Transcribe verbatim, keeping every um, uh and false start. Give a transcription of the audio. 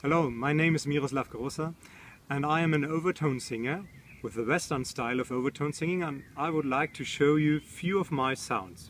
Hello, my name is Miroslav Grossa and I am an overtone singer with the Western style of overtone singing, and I would like to show you a few of my sounds.